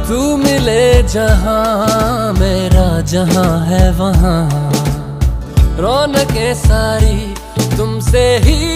तू मिले जहां मेरा जहां है वहां, रौनकें सारी तुमसे ही